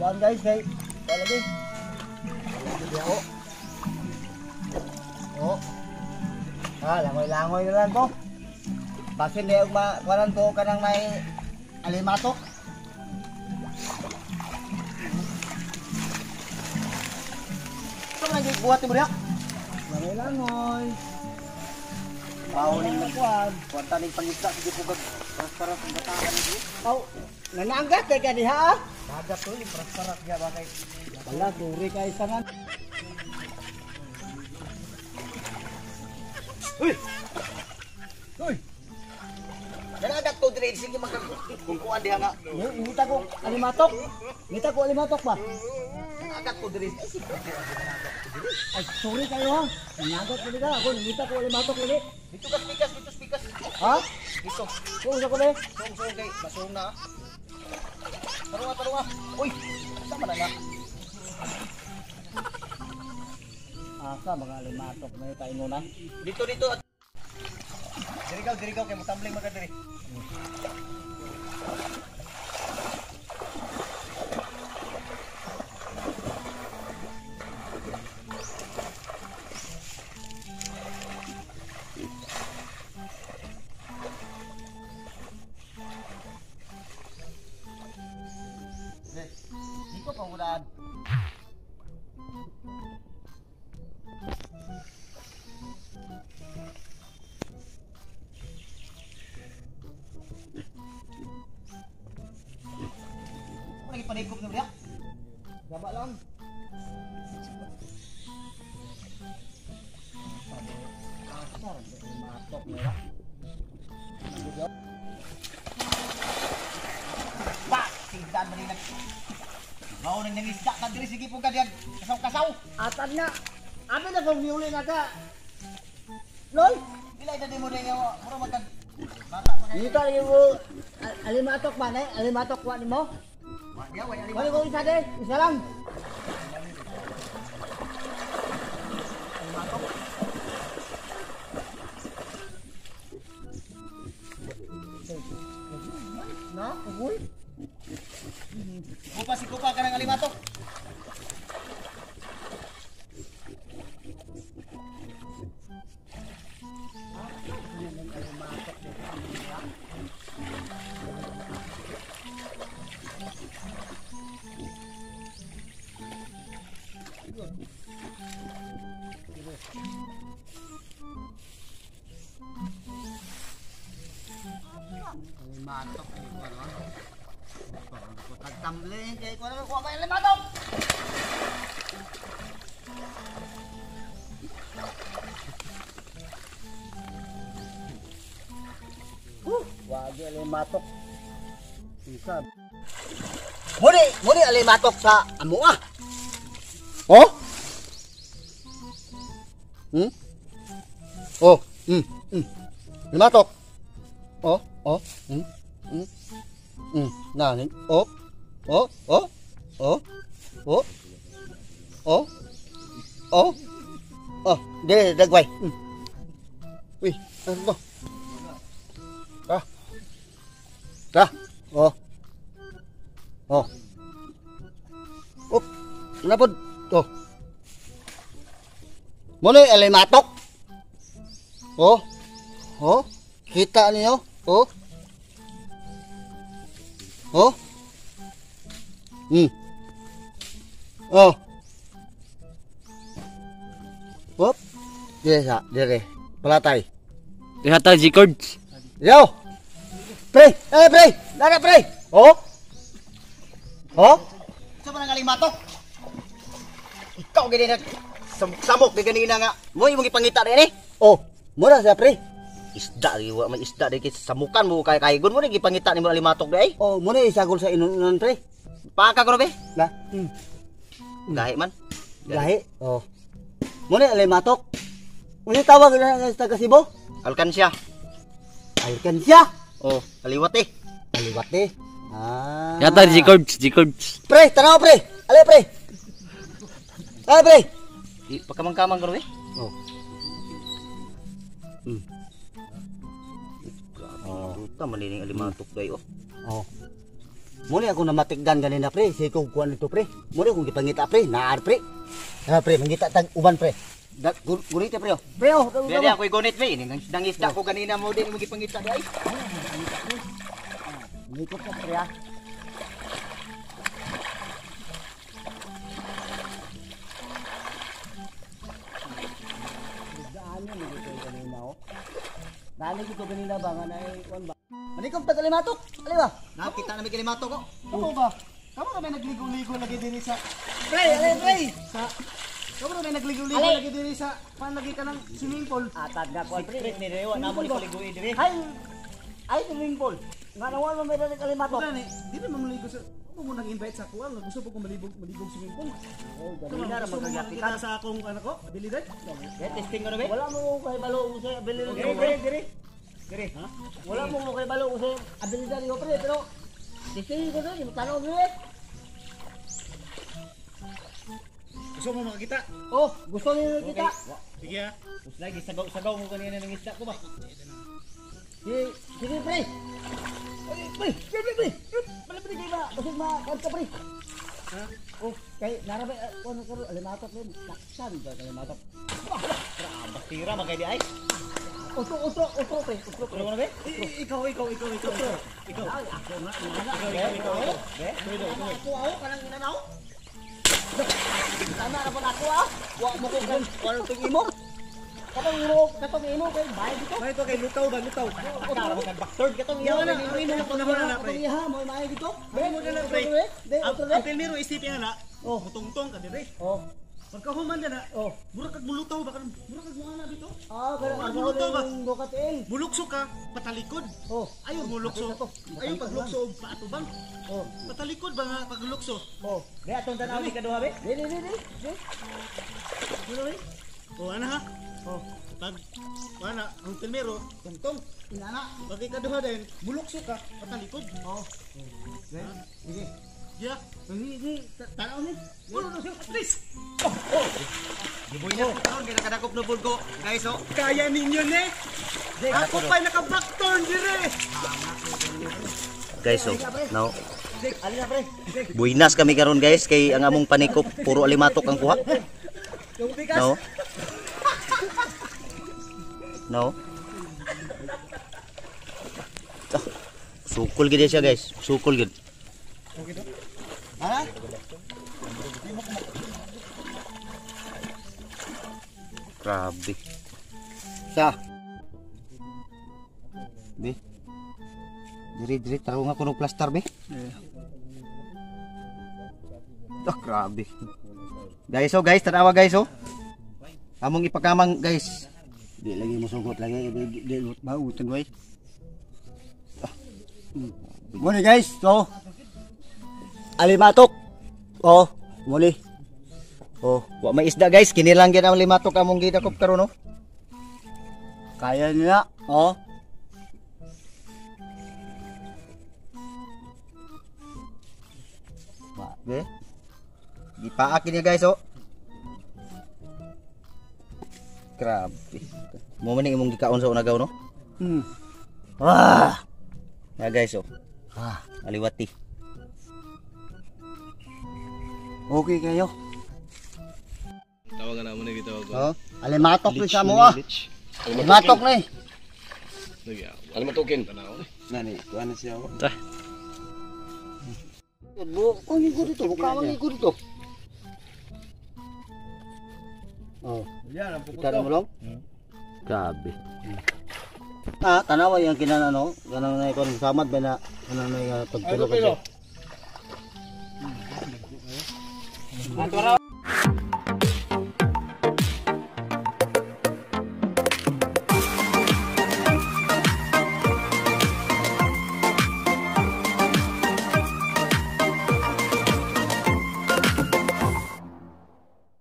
Daan guys, kay lagi. Lagi dia oh. Oh. Langoy-langoy na lang ko. Basin di kuanan ko kanang may alimatok. Ito lagi buhat mo diha. Langoy-langoy. Paunin na kuan. Kuwanta ning pangita sige pugad para sa bataan ni. Oh, nananggat kay ka diha. Dagat to ni para ya bakay. Wala duri kay sangan. Uy. Uy. Nananggat to dire sige magkungkuan diha nga. Ngita ko alimatok. Ngita ko alimatok ba? Nananggat to dire. Ay, sorry kayo ha. Nananggat ko dito. Ako ngita ko alimatok lagi. Dito ka spikas. Ha? Dito. Kung sa ko be? Song kay basong na. Tarunga. Uy, sama na na. Asa mga alimatok na tayo muna. Dito. Dirigaw kay mutambling mga diri. Dito pa ulan. Lagi panikop ni dia. Gaba lang. Asar matok merah. Pak, tingdan meninak. Mau nang isda kan diri sige pug kadian. Kasaw-kasaw. Atan na. Abi na kung miuli na ka. Lol, dili na mo rin yawa. Mura magkan. Bata pa kayo. Dito mo alimatok ba nay? Alimatok wa nimo? Wala ko isa de, isa lang. Na, ugoy. Kupa ka ng alimatok. Alimatok ay ko ano. Ko tagtamling kay ko na ko may alimatok. Wagi alimatok. Isa. Muni alimatok sa amo ah. Oh? Oh, alimatok. Oh. Nah, ini. Dia dagway. Wih, ano? Dah. Oh. Up, kenapa? Tuh. Mulai alimatok. Oh. Kita nih, Oh. Hop. Dire. Pelatay. Lihat aja G-Cards. Yo. Pre. Dara pre. Oh. Sa man ang matok. Ikaw gini nag samok di ganina nga. Mo imong ipangita ni. Oh. Mura sa pre. Isda riwa man isda di samukan mo kay gun mo ni gipangita nimo alimatok di ay. Oh, mo ni isagol sa inunan pre. Paka ko be? Na. Gahi man. Gahi. Oh. Mo ni alimatok. Uni tawag na sa taga Cebu? Alkansya. Oh, aliwat eh. Ah. Yata G-Cards. Pre, tanaw pre. Ale pre. Di pagkamang-kamang ko eh. Oh. Ruta manining alimatok day oh. Muli ako namatigdan ganina pre, si ko kuan ito pre. Muli akong gipangita pre, naar pre. Pre, mangita tag uban pre. Gunit pre. Pre, Dili ako igunit be, nangisda ko ganina mo din mo gipangita di ay. Ngikot ka pre ha. Nalik ito ganina ba nga na kuan ba? Manikog ta kalimatok. Ali ba? Nakita na may kalimato ko. Ano ba? Kamu na may nagligo-ligo lagi diri sa pre. Sa kamu na may nagligo-ligo lagi diri sa panlagi ka ng swimming pool. Atad na ko pre ni rewa na mo ni paliguin dire. Ay swimming pool. Nga nawan mo may dali kalimatok. Wala ni, di ba mamaligo sa ako mo nag-invite sa kuwang, gusto po kong malibog swimming pool. Oh, Ganina ra Gusto mo magagati makita sa akong ano ko, abilidad? testing ko na be. wala mo kay balo usay abilidad. Dire. Ha? Wala mo kay balo usay abilidad yo pre pero dito ko do yung tanaw ni. Gusto mo makita? Oh, gusto niyo kita. Sige ah. Us lagi sagaw mo kanina ng isda ko ba? Sige pre. Pre. Balik pre ba? Basig ma kanta pre. Ha? Oh, kay narabe ano ko alimatok pre. Taksan ba alimatok. Tira magay di ay. Utro pre. Pero ano be? Ikaw. Ako kanang inanaw. Tama na po na ako ah. Wa mo ko kan wala ting imo. Katong imo kay bayad dito. May to kay lutaw ba, lutaw. Tara mo backthird katong Yawa iyo. na, ang imo ko na na pre. Iya mo may dito. May mo na pre. Ang pilmiro isipin na. Oh. Mutungtong ka dire. Oh. Pagkahuman na na. Oh. Murag kag mulutaw ba kan? Murag kag mga na dito. Pero Wala ano mo to ba? yung bukating. Bulukso ka, patalikod. Oh. Ayaw bulukso. Ayaw paglukso og paatubang. Oh. Patalikod ba nga paglukso? Oh. Be atong tanaw di kaduha be. Di. Ano rin? O ano ha? Oh. Pag wala ang pilmiro, tungtong. Inana. Pag ikaduha din, bulukso ka, patalikod. Oh. Sige. Yeah. Sige. Tanaw ni. Wala na siya, please. Giboy na karon kay nakadakop no bulgo. Guys oh. Kaya ninyo ne. Ako pa naka-backturn dire. Guys, oh. Now, Ali na pre. buinas kami karon guys kay ang among panikop puro alimatok ang kuha. Yung bigas. No. No. Ah, sukul gid siya guys. Sukul gid. Ha? Grabe. Sa. Be. Diri taro nga kuno plaster be. Ah, grabe. Guys, oh guys, tanawa guys, oh. Among ipakamang guys. Di lagi mo sugot lagi, di bautan guys. Muli guys, so. Alimatok. Oh, muli. Oh, wa may isda guys, kinilang gyud ang limatok among gidakop karon, no. Kaya nila, oh. Be. Dipaakin niya guys, oh. Grabe. Mo man imong gikaon sa unagaw, no? Ah. Ya guys, oh. Aliwati. Okay kayo. Tawagan na mo na gitawag ko. Oh, alimatok ni sa mo ah. Alimatok ni. Lagi. Alimatokin. Nani, kuan siya. Tah. Bu, kung igo dito, buka mang igo dito. Oh, Yan ang kita mo lang. Grabe. Ah, tanawa yung kinanano, ganang na ikon samad ba na ganang na pagtulog. Ato